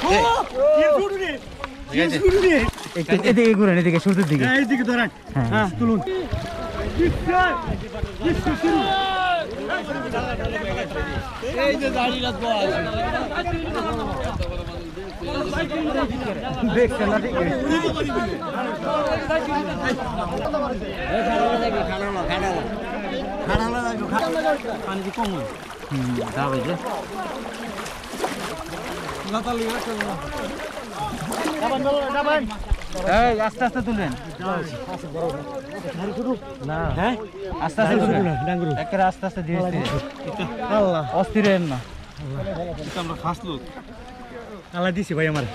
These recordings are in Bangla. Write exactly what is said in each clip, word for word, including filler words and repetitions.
এদিকে ঘুরেন, এদিকে সূর্যের দিকে, এইদিকে ধরেন। হ্যাঁ তুলুন। এই যে দাঁড়িয়ে রাখবো দেখছেন না? ঠিক পানি কম যাবে যে আস্তে আস্তে তুলেন, হ্যাঁ আস্তে আস্তে তুলেন, একেবারে আস্তে আস্তে ধীরে ধীরে, অস্থির হেন না। আমরা ফার্স্ট লোক আল্লাহ দিছি ভাই আমার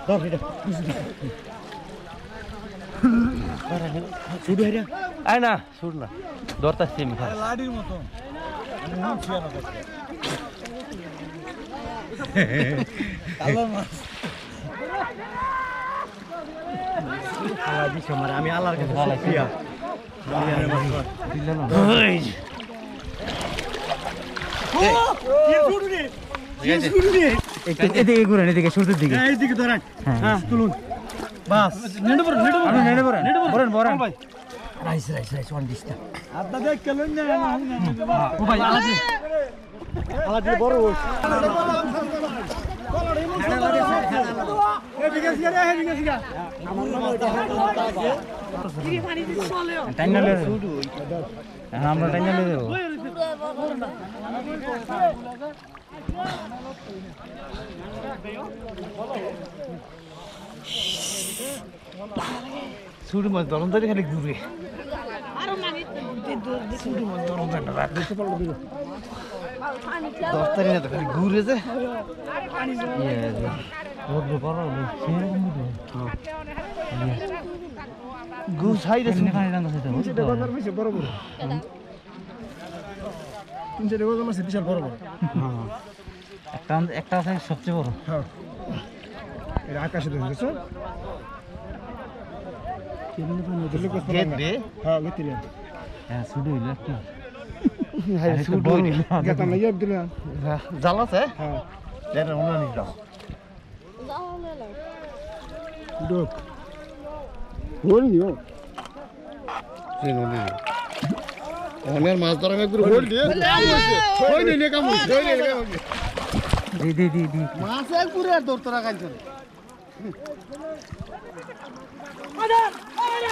আয় না শুট না ধরতাছি আমি লাডির মতো আমি আল্লাহর কাছে এদিকে ঘুরেন, এদিকে সূর্যের দিকে, এইদিকে ধরেন। হ্যাঁ তুলুন। বাস নেড়ে পড়েন, নেড়ে পড়েন, নেড়ে পড়েন, নেড়ে পড়েন, বলেন ভাই। রাইস রাইস রাইস ওয়ান দিস্তা আদা দেখ কেলেন না ও ভাই আলাদি আলাদি বড় হোস এদিকে সিরা এদিকে সিরা আমার নাম কি পানি দিছ চলে টাইনা লে হ্যাঁ আমরা টাইনা লে দেব সুড়ি মাছ দরম ধরে খালি ঘুরে আর মানে সুড়ি মাছ দরম ধরে রাত দিতে পারলো দিও দরতারি না তো খালি ঘুরে যে পানি ইয়ে রোদ বড় নেই সেরকম হ্যাঁ গু সাইডে শুনে পানি রান্না হইতো তিনশো টাকা দাম বেশি বড় বড় তিনশো টাকা দাম আছে বিশাল বড় বড় হ্যাঁ একটা একটা আছে সবচেয়ে বড় হ্যাঁ এর আকাশে দেখছো কেমনে পানি দিলে কত গেট রে হ্যাঁ গেতিলেন হ্যাঁ শুধু হইলো কি হ্যাঁ শুধু গেতাম না ইয়ে দিলেন জাল আছে হ্যাঁ এর ওনা নি দাও দাও লে ডক হোল নিও সিন ওনে ওনের মাছ ধরা মে পুরো হোল দিয়ে কই নে নে কাম কই নে কাম দি দি দি দি মাছ এক পুরো দৌড় তোরা কাইছ আরে আরে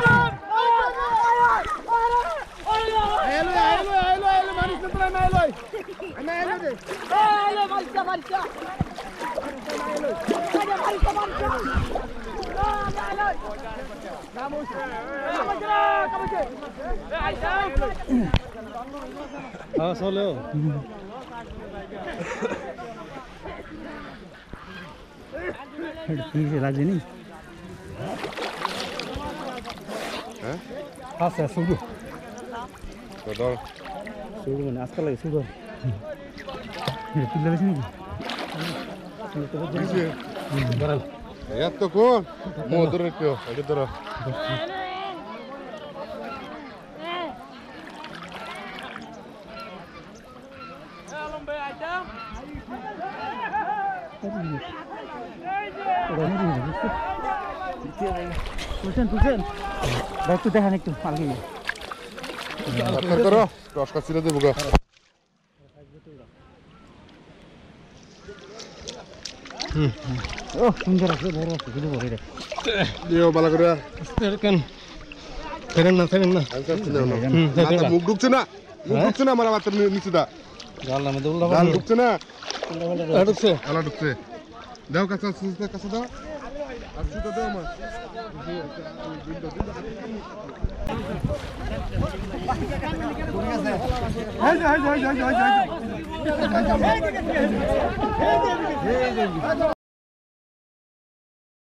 আরে আরে আরে আরে মারিস তোরা না লই আমি আইলো দে আরে মারিসা মারিসা আরে মারিসা মারিসা হ্যাঁ চলো রাজি নি হ্যাঁ আচ্ছা শুরু তো শুরু মানে আজকাল লাগে শুরু পিল্লা বেশি নাকি বড়াল এত কোন মোদর কেও আগে ধরো লম্বে আইটা তুলছেন তুলছেন একটু দেখান একটু আলগি করো রস কাছিল দেবো গা ও সুন্দর আছে বড় আছে গুলো বড় রে দিও ভালো করে কেন ফেরেন না ফেরেন না মাথা মুখ ঢুকছে না মুখ ঢুকছে না আমার মাথার নিচে দা গাল নামে দৌড়া গাল ঢুকছে না ঢুকছে আলা ঢুকছে দাও কাছে সুস্তে কাছে দাও আর সুতো দাও আমার হাই হাই হাই হাই হাই হাই